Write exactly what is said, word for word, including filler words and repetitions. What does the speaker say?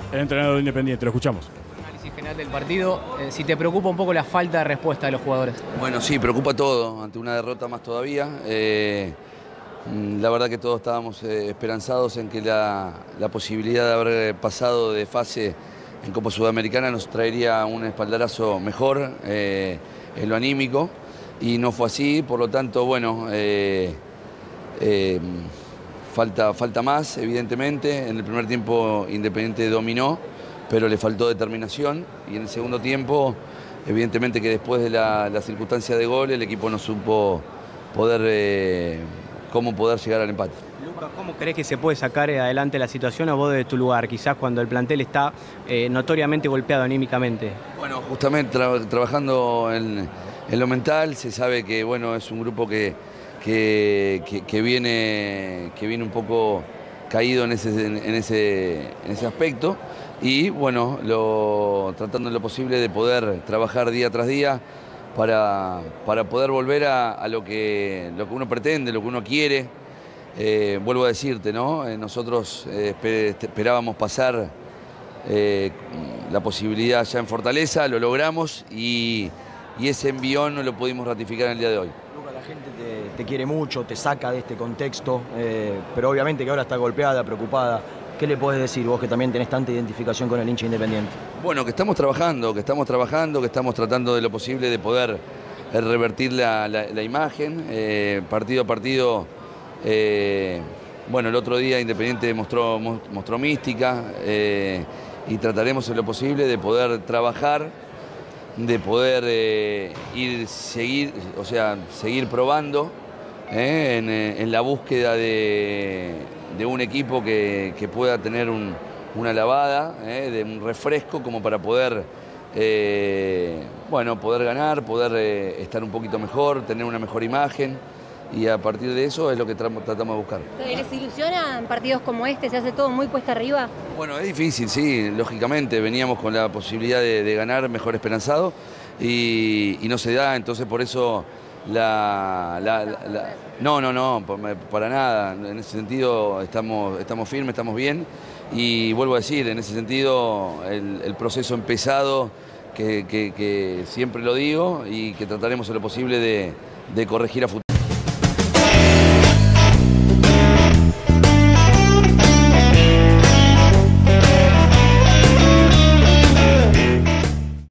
El entrenador de Independiente, lo escuchamos. Análisis general del partido, eh, si te preocupa un poco la falta de respuesta de los jugadores. Bueno, sí, preocupa todo, ante una derrota más todavía. Eh, la verdad que todos estábamos eh, esperanzados en que la, la posibilidad de haber pasado de fase en Copa Sudamericana nos traería un espaldarazo mejor eh, en lo anímico, y no fue así, por lo tanto, bueno, eh, eh, falta, falta más, evidentemente. En el primer tiempo Independiente dominó, pero le faltó determinación, y en el segundo tiempo, evidentemente que después de la, la circunstancia de gol, el equipo no supo poder, eh, cómo poder llegar al empate. Lucas, ¿cómo crees que se puede sacar adelante la situación a vos de tu lugar, quizás cuando el plantel está eh, notoriamente golpeado anímicamente? Bueno, justamente tra trabajando en, en lo mental, se sabe que bueno, es un grupo que, que, que, que, viene, que viene un poco caído en ese, en ese, en ese aspecto, y bueno, lo, tratando en lo posible de poder trabajar día tras día para, para poder volver a, a lo, que, lo que uno pretende, lo que uno quiere. Eh, vuelvo a decirte, ¿no? Eh, nosotros eh, esperábamos pasar eh, la posibilidad ya en Fortaleza, lo logramos, y, y ese envión no lo pudimos ratificar en el día de hoy. Lucas, la gente te, te quiere mucho, te saca de este contexto, eh, pero obviamente que ahora está golpeada, preocupada. ¿Qué le podés decir vos que también tenés tanta identificación con el hincha Independiente? Bueno, que estamos trabajando, que estamos trabajando, que estamos tratando de lo posible de poder eh, revertir la, la, la imagen, eh, partido a partido. Eh, bueno, el otro día Independiente mostró, mostró mística, eh, y trataremos en lo posible de poder trabajar, de poder eh, ir, seguir, o sea, seguir probando eh, en, en la búsqueda de, de un equipo que, que pueda tener un, una lavada, eh, de un refresco como para poder, eh, bueno, poder ganar, poder eh, estar un poquito mejor, tener una mejor imagen. Y a partir de eso es lo que tratamos de buscar. ¿Les ilusiona en partidos como este? ¿Se hace todo muy cuesta arriba? Bueno, es difícil, sí, lógicamente. Veníamos con la posibilidad de, de ganar mejor esperanzado, y, y no se da, entonces por eso la, la, la, la... No, no, no, para nada. En ese sentido estamos, estamos firmes, estamos bien, y vuelvo a decir, en ese sentido el, el proceso empezado, que, que, que siempre lo digo, y que trataremos en lo posible de, de corregir a futuro.